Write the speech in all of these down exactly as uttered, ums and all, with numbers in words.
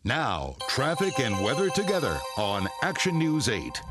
Now, traffic and weather together on Action News eight.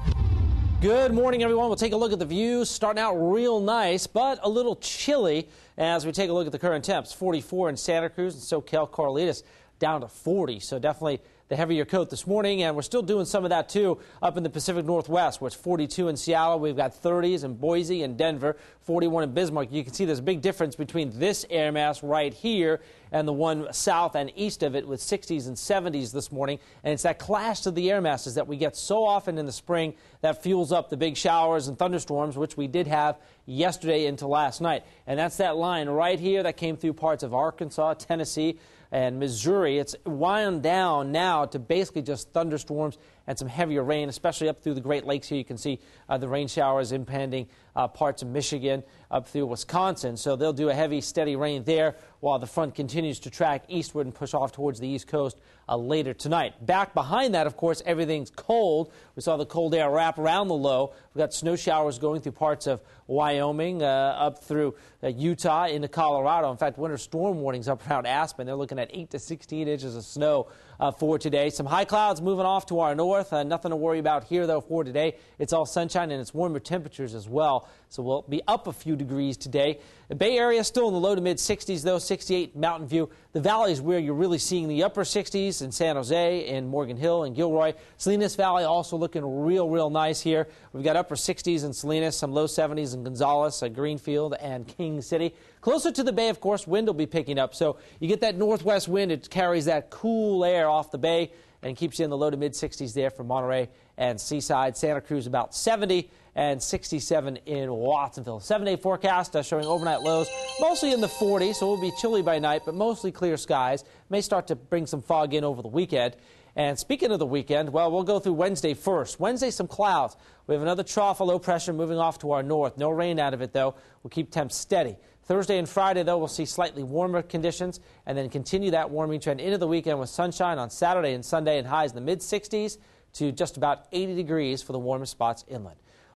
Good morning, everyone. We'll take a look at the views. Starting out real nice, but a little chilly as we take a look at the current temps. forty-four in Santa Cruz and SoCal Carlitos down to forty. So definitely the heavier coat this morning, and we're still doing some of that too up in the Pacific Northwest, where it's forty-two in Seattle. We've got thirties in Boise and Denver, forty-one in Bismarck. You can see there's a big difference between this air mass right here and the one south and east of it with sixties and seventies this morning. And it's that clash of the air masses that we get so often in the spring that fuels up the big showers and thunderstorms, which we did have yesterday into last night. And that's that line right here that came through parts of Arkansas, Tennessee, and Missouri. It's wound down now to basically just thunderstorms and some heavier rain, especially up through the Great Lakes here. You can see uh, the rain showers impending uh, parts of Michigan up through Wisconsin. So they'll do a heavy, steady rain there while the front continues to track eastward and push off towards the East Coast uh, later tonight. Back behind that, of course, everything's cold. We saw the cold air wrap around the low. We've got snow showers going through parts of Wyoming, uh, up through uh, Utah into Colorado. In fact, winter storm warnings up around Aspen. They're looking at eight to sixteen inches of snow uh, for today. Some high clouds moving off to our north. Uh, nothing to worry about here, though, for today. It's all sunshine and it's warmer temperatures as well. So we'll be up a few degrees today. The Bay Area still in the low to mid sixties, though, sixty-eight Mountain View. The valley is where you're really seeing the upper sixties in San Jose, in Morgan Hill, and Gilroy. Salinas Valley also looking real, real nice here. We've got upper sixties in Salinas, some low seventies in Gonzales, uh, Greenfield, and King City. Closer to the bay, of course, wind will be picking up. So you get that northwest wind. It carries that cool air off the bay and keeps you in the low to mid sixties there for Monterey and Seaside. Santa Cruz about seventy and sixty-seven in Watsonville. Seven-day forecast uh, showing overnight lows mostly in the forties, so it will be chilly by night, but mostly clear skies. May start to bring some fog in over the weekend. And speaking of the weekend, well, we'll go through Wednesday first. Wednesday, some clouds. We have another trough of low pressure moving off to our north. No rain out of it, though. We'll keep temps steady. Thursday and Friday, though, we'll see slightly warmer conditions and then continue that warming trend into the weekend with sunshine on Saturday and Sunday and highs in the mid sixties to just about eighty degrees for the warmest spots inland.